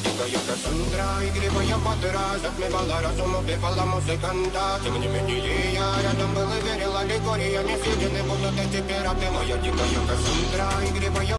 дикая Кассандра, игривая подра, затмевала разум, убивала музыканта. Тем не менее я рядом был и верил, аллегориями съедены будут эти пираты. Моя дикая Кассандра, игривая